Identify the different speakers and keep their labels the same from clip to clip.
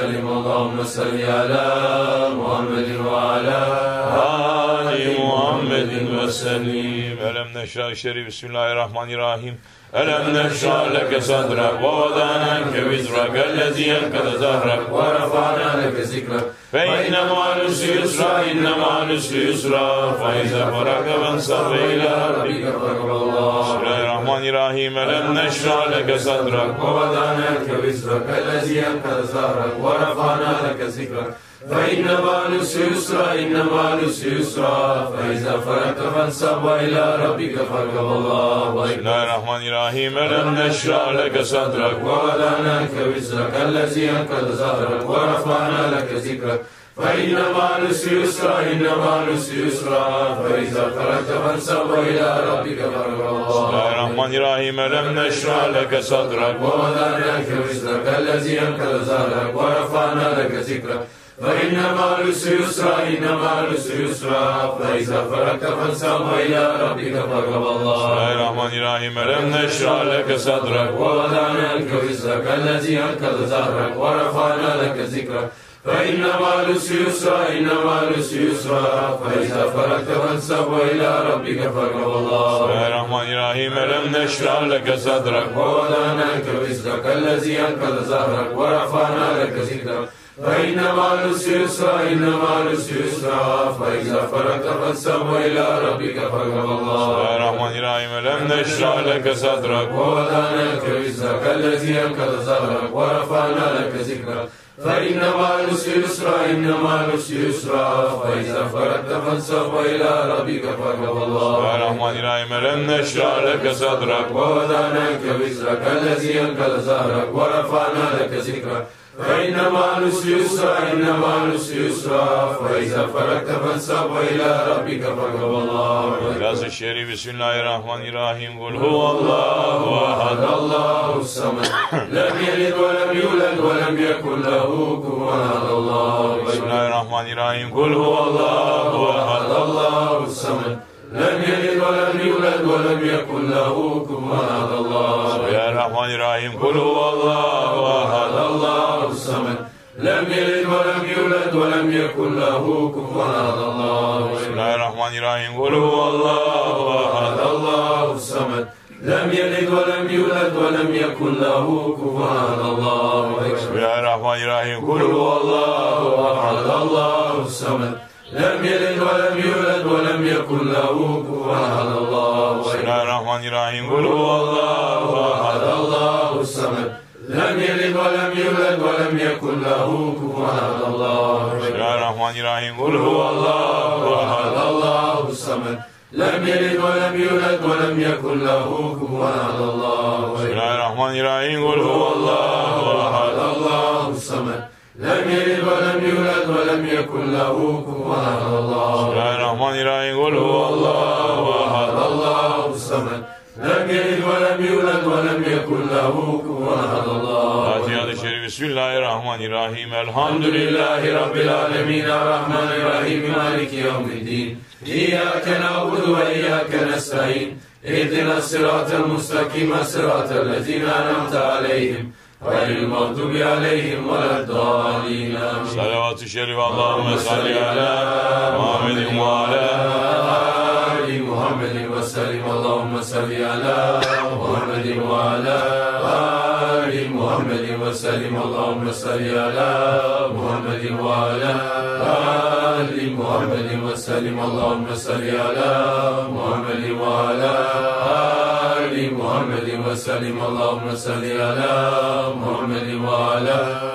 Speaker 1: وسلم اللهم صل على محمد وعلى آل محمد وسلم. ألم نشرح الشريف. بسم الله الرحمن الرحيم. ألم نشرح لك صدرك ووضعنا عنك وزرك الذي أنقض ظهرك ورفعنا لك ذكرك فإن مع العسر يسرا إن مع العسر يسرا فإذا فرغت فانصب إلى ربك فارغب. بسم الله الرحمن الرحيم. ألم نشرح لك صدرك ووضعنا عنك وزرك الذي أنقض ظهرك ورفعنا لك ذكرك فإن مع العسر يسرا إن مع العسر يسرا فإذا فرغت فانصب إلى ربك فارغب. بسم الله الرحمن الرحيم. ألم نشرح لك صدرك ووضعنا عنك وزرك الذي أنقض ظهرك ورفعنا لك ذكرك فإن مع العسر يسرا إن مع العسر يسرا فإذا فرغت فانصب إلى ربك فارغب. بسم الله الرحمن الرحيم. ألم نشرح لك صدرك ووضعنا عنك وزرك الذي أنقض ظهرك ورفعنا لك ذكرك فإن مع العسر يسرا إن مع العسر يسرا فإذا فرغت فانصب إلى ربك فارغب. بسم الله الرحمن الرحيم. ألم نشرح لك صدرك ووضعنا عنك وزرك الذي أنقض ظهرك ورفعنا لك ذكرك فإن مع العسر يسرا إن مع العسر يسرا فإذا فرغت فانصب إلى ربك فارغب. بسم الله الرحمن الرحيم. ألم نشرح لك صدرك ووضعنا عنك وزرك الذي أنقض ظهرك ورفعنا لك ذكرك فإن مع العسر يسرا إن مع العسر يسرا فإذا فرغت فانصب إلى ربك فارغب. بسم الله الرحمن الرحيم. ألم نشرح لك صدرك ووضعنا عنك وزرك الذي أنقض ظهرك ورفعنا لك ذكرك فإن مع العسر يسرا إن مع العسر يسرا فإذا فرغت فانصب إلى ربك فارغب. بسم الله الرحمن الرحيم. ألم نشرح لك صدرك ووضعنا عنك وزرك الذي أنقض ظهرك ورفعنا لك ذكرك فإن مع العسر يسرا إن مع العسر يسرا فإذا فرغت فانصب إلى ربك فارغب. إخلاص الشريف. بسم الله الرحمن الرحيم. قل هو الله أحد الله الصمد لم يلد ولم يولد ولم يكن له كفوا أحد. بسم الله الرحمن الرحيم. قل هو الله أحد الله الصمد لم يلد ولم يولد ولم يكن له كفوا أحد. بسم الله الرحمن الرحيم. قل هو الله أحد الله الصمد لم يلد ولم يولد ولم يكن له كفوا أحد. بسم الله الرحمن الرحيم. قل هو الله أحد الله الصمد لم يلد ولم يولد ولم يكن له كفوا أحد. بسم الله الرحمن الرحيم. قل هو الله أحد الله الصمد لم يلد ولم يولد ولم يكن له كفوا أحد. بسم الله الرحمن الرحيم. قل هو الله أحد الله الصمد لم يلد ولم يولد ولم يكن له كفوا أحد. بسم الله الرحمن الرحيم. قل هو الله أحد الله الصمد لم يلد ولم يولد ولم يكن له كفوا أحد. بسم الله الرحمن الرحيم. قل هو الله أحد الله الصمد لم يلد ولم يولد ولم يكن له كفوا أحد. بسم الله الرحمن الرحيم. قل هو الله أحد الله الصمد لم يلد ولم يولد ولم يكن له كفوا أحد. فاتحة الشريف. بسم الله الرحمن الرحيم. الحمد لله رب العالمين الرحمن الرحيم مالك يوم الدين إياك نعبد وإياك نستعين اهدنا الصراط المستقيم صراط الذين أنعمت عليهم غير المغضوب عليهم ولا الضالين. صلوات الشريف. اللهم صل على محمد وعلى آل محمد وسلم. اللهم صل على محمد وعلى آل محمد وسلم. اللهم صل على محمد وعلى آل محمد وسلم. اللهم صل على محمد وعلى آل محمد وسلم. اللهم صل على محمد وعلى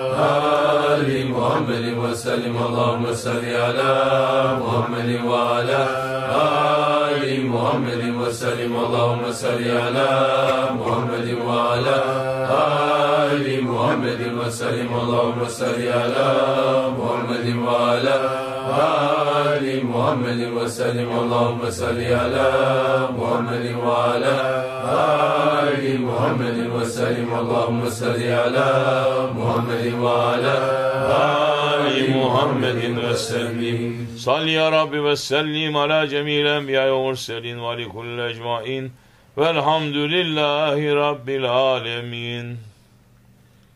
Speaker 1: آل محمد وسلم. اللهم صل على محمد وعلى آل محمد وسلم. اللهم صل على محمد وعلى آل محمد وسلم. اللهم صل على محمد وعلى آل محمد وسلم. اللهم صل على محمد وعلى آل محمد وسلم. اللهم صل على محمد وعلى آل محمد وسلم. صل يا رب وسلم على جميع الأنبياء والمرسلين ولكل أجمعين والحمد لله رب العالمين.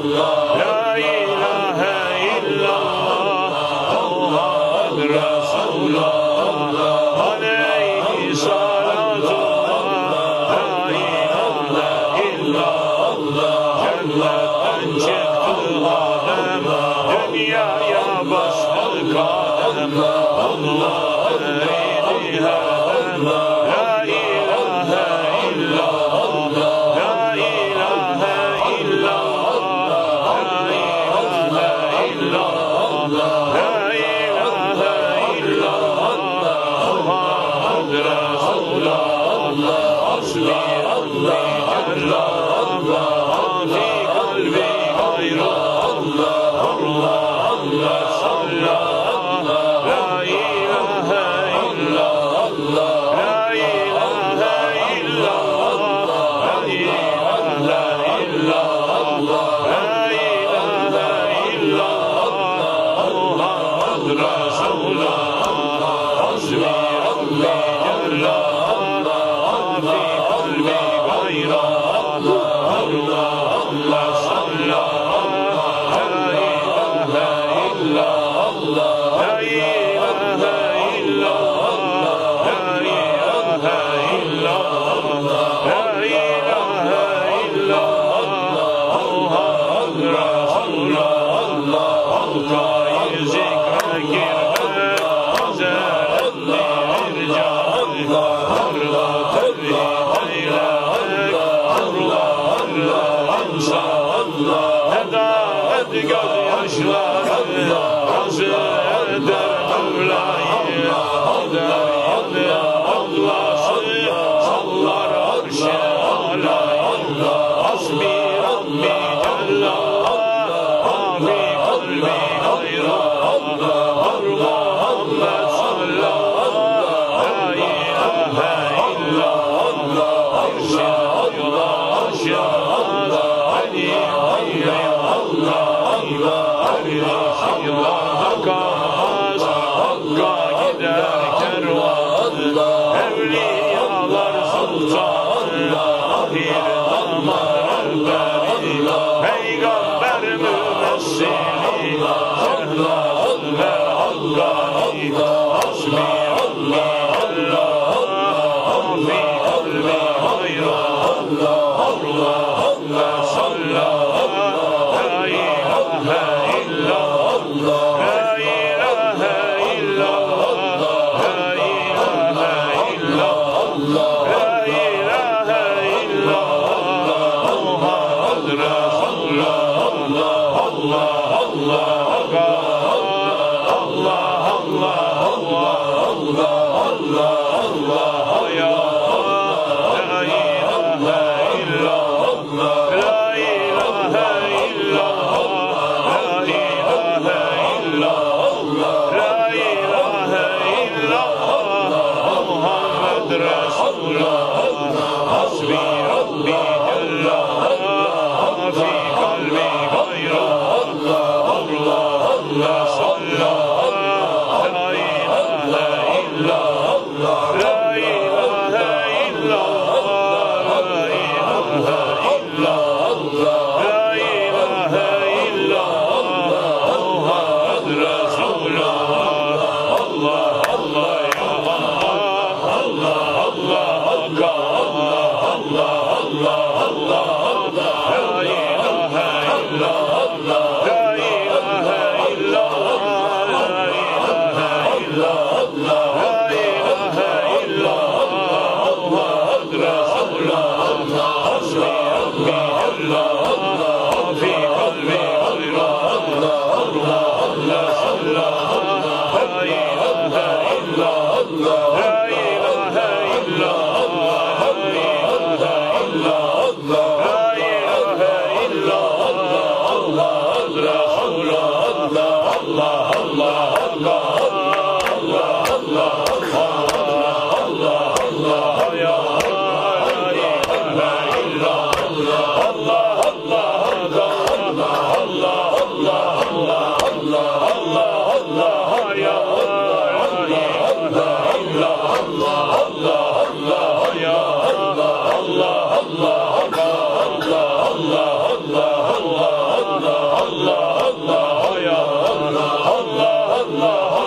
Speaker 2: Allah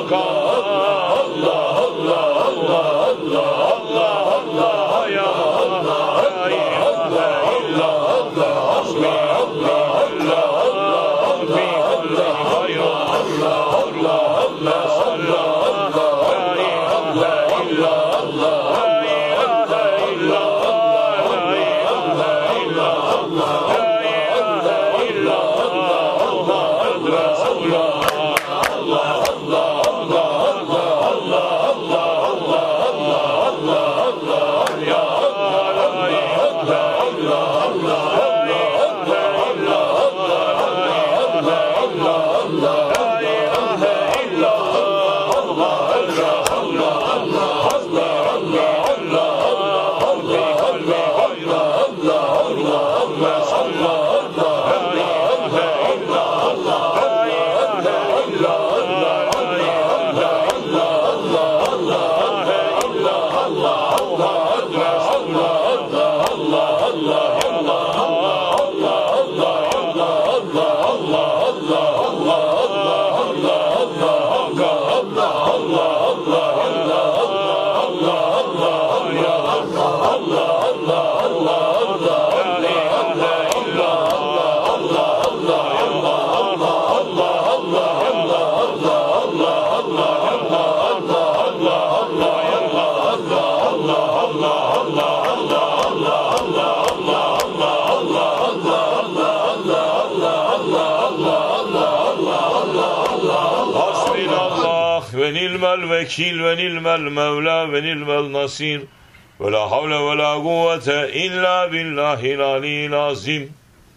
Speaker 2: Vekil ve ni'mel mevla ve ni'mel nasir ve la havle ve la kuvvete illa billahil aliyyil azim.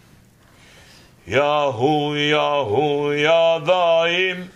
Speaker 2: Yahu yahu ya daim,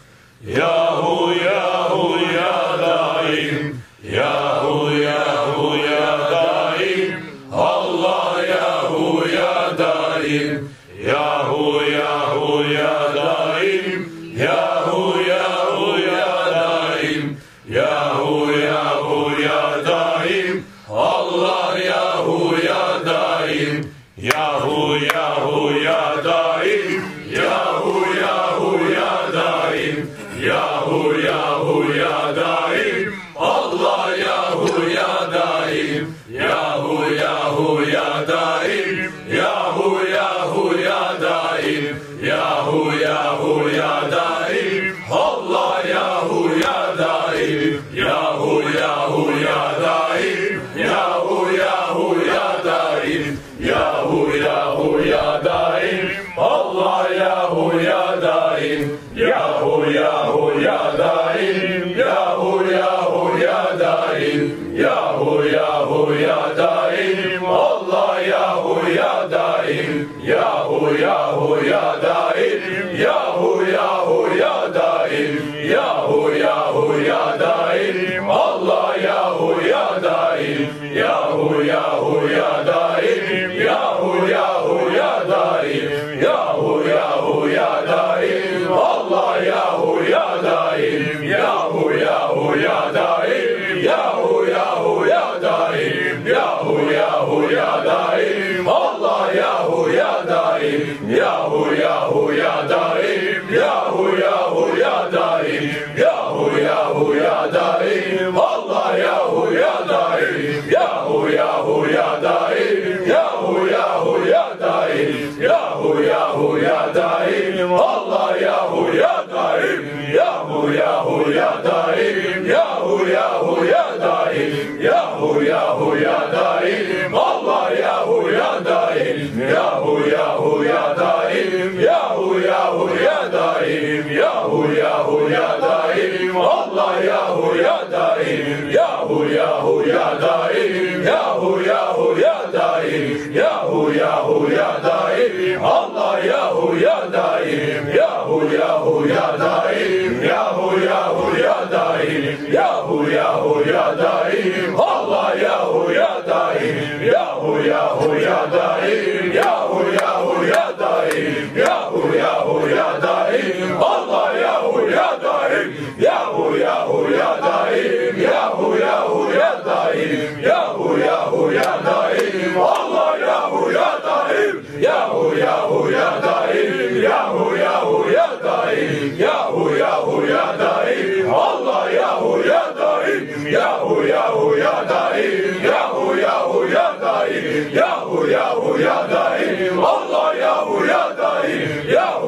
Speaker 2: yahu yahu ya daim, yahu yahu ya daim, Allah yahu ya daim, yahu yahu ya daim, yahu yahu ya daim, yahu yahu ya daim, Allah yahu ya daim, yahu yahu ya daim, yahu yahu ya daim, yahu yahu ya daim, Allah yahu ya daim, yahu yahu ya daim, yahu yahu ya daim, yahu yahu ya daim, Allah yahu ya daim, yahu yahu ya daim, yahu yahu ya daim, yahu yahu ya daim, Allah yahu ya daim, yahu yahu ya daim, yahu yahu ya daim, yahu yahu ya daim, Allah yahu ya daim, yahu yahu ya daim, yahu yahu ya daim, yahu yahu ya daim, Allah yahu ya daim, yahu yahu ya daim, yahu yahu ya daim, yahu yahu ya daim, Allah yahu ya daim, yahu yahu ya daim, yahu yahu ya daim, yahu yahu ya daim, Allah yahu ya daim, yahu yahu ya daim, yahu yahu ya daim, yahu yahu ya daim, Allah yahu ya daim, yahu yahu ya daim, yahu yahu ya daim, yahu yahu ya daim, Allah yahu ya daim, yahu yahu ya daim, yahu yahu ya daim, yahu yahu ya daim, Allah yahu ya daim, yahu yahu ya daim, yahu yahu ya daim, yahu yahu ya daim, Allah yahu ya daim, yahu yahu ya daim, yahu yahu ya daim, yahu yahu ya daim, Allah yahu ya daim, yahu yahu ya daim, yahu yahu ya daim, yahu yahu ya daim, Allah yahu ya daim, yahu yahu ya daim, yahu yahu ya daim, yahu yahu ya daim, Allah yahu ya daim, yahu yahu ya daim, yahu yahu ya daim, yahu yahu ya daim, Allah yahu ya daim, yahu yahu ya daim, yahu yahu ya daim,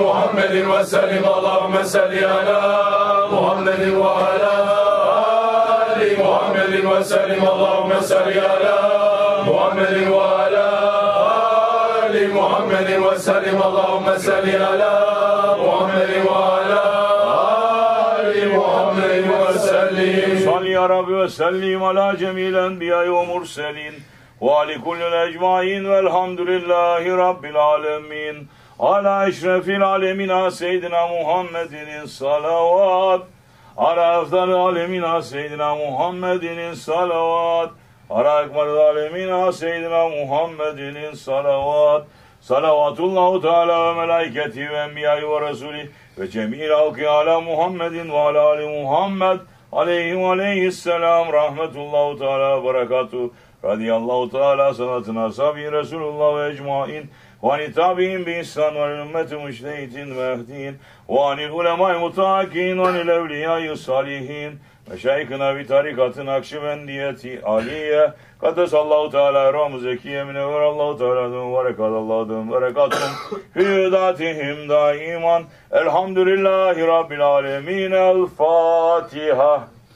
Speaker 1: محمد وسلم اللهم صل على محمد وعلى آل محمد وسلم اللهم صل على محمد وعلى آل محمد وسلم اللهم صل على محمد وعلى آل محمد وسلم
Speaker 2: صل يا رب وسلم على جميع الأنبياء والمرسلين وعلى كل الأجمعين والحمد لله رب العالمين على أشرف العالمين سيدنا محمد الصلوات على أفضل العالمين سيدنا محمد الصلوات على أكمل العالمين سيدنا محمد الصلوات صلوات الله تعالى وملائكته وأنبياء ورسوله وجميع الخلق على محمد وعلى آل محمد عليه السلام رحمة الله تعالى وبركاته رضي الله تعالى صلاتنا صحابي رسول الله وأجمعين وعن التابعين بإحسان وعن الأمة المجتهدين المهديين وعن العلماء المتعاقين وعن الأولياء الصالحين مشايخنا بطريقة نقشبندية عالية قدس الله تعالى رام زكية من أور الله تعالى وبركات الله وبركاتهم في ذاتهم دائما الحمد لله رب العالمين الفاتحة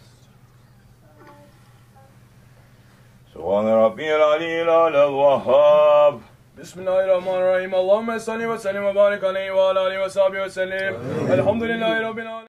Speaker 2: سبحان ربي العلي الأعلى الوهاب
Speaker 3: بسم الله الرحمن الرحيم اللهم صل وسلم وبارك عليه وعلى آله وصحبه وسلم الحمد لله رب العالمين